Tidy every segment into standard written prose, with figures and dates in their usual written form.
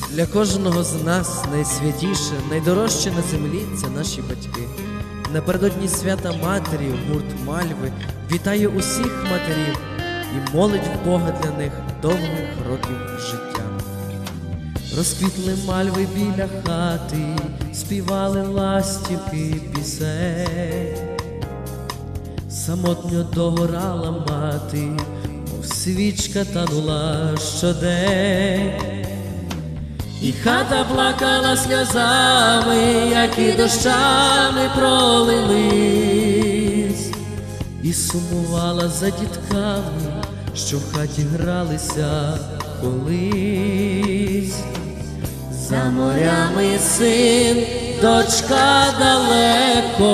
Для кожного з нас найсвятіше, найдорожче на землі – це наші батьки. Напередодні свята Матері гурт Мальви вітає усіх матерів і молить в Бога для них довгих років життя. Розквітли мальви біля хати, співали ластівки пісень. Самотньо догорала мати, мов свічка танула щодень. І хата плакала сльозами, які дощами пролились, і сумувала за дітками, що в хаті гралися колись. За морями син, дочка далеко,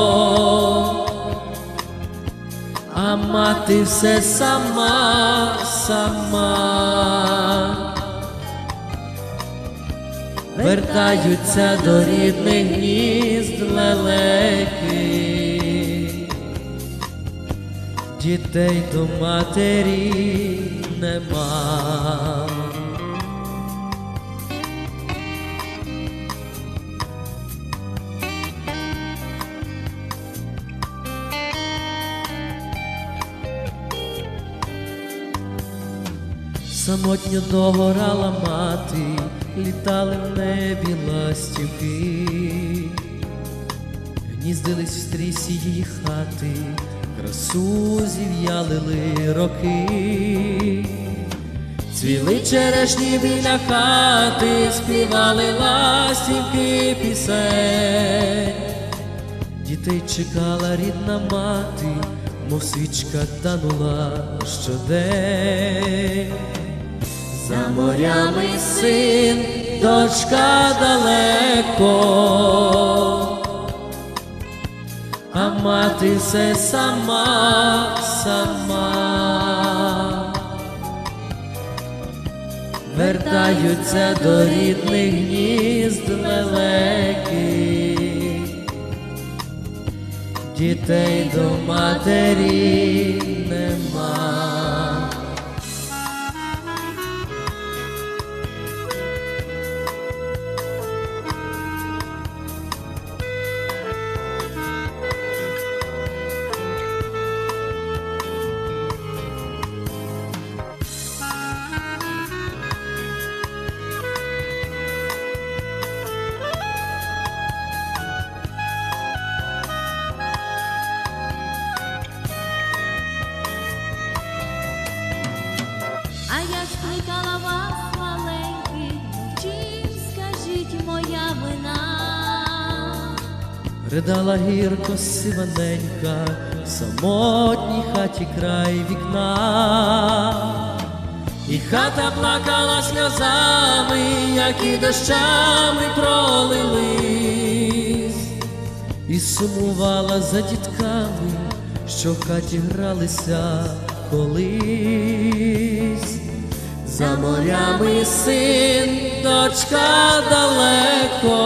а мати все сама, сама. Вертаються до рідних гнізд лелеки, дітей до матері нема. Самотньо догорала мати, літали в небі ластівки, гніздились в стрісі її хати, красу зів'ялили роки. Цвіли черешні біля хати, співали ластівки пісень. Дітей чекала рідна мати, мов свічка танула щодень. За морями син, дочка далеко, а мати все сама, сама. Вертаються до рідних гнізд лелеки, дітей до матері нема. А я ж кликала вас, маленькі, чим, скажіть, моя вина? Ридала гірко сиваненька, в самотній хаті край вікна. І хата плакала сльозами, які дощами пролились, і сумувала за дітками, що в хаті гралися колись. За морями син, дочка далеко,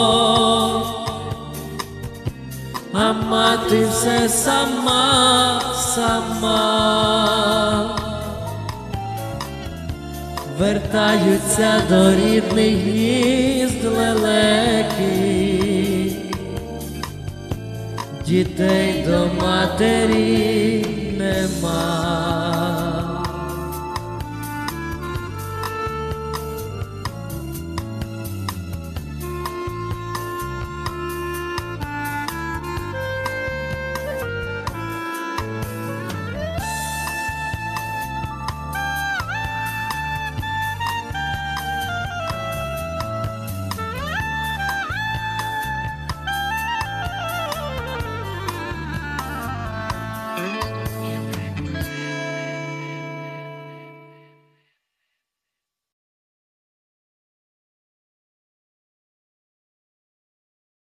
а мати все сама, сама. Вертаються до рідних гнізд лелеки, дітей до матері нема.